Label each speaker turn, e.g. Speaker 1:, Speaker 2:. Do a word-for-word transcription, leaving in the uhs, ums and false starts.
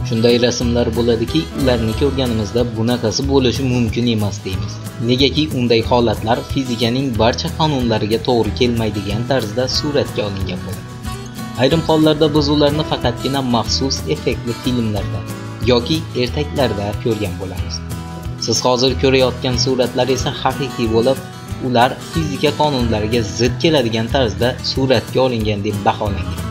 Speaker 1: Shunday rasmlar bo'ladiki, ularni ko'rganimizda bunaqasi bo'lishi mumkin emas deymiz. Negaki unday holatlar fizikaning barcha qonunlariga to'g'ri kelmaydigan tarzda suratga olingan bo'ladi. Ayrim hollarda biz ularni faqatgina maxsus effektli filmlarda yoki ertaklarda ko'rgan bo'lamiz. Siz hozir ko'rayotgan suratlar esa haqiqiy bo'lib, ular fizika qonunlariga zid keladigan tarzda suratga olingan deb baholangan.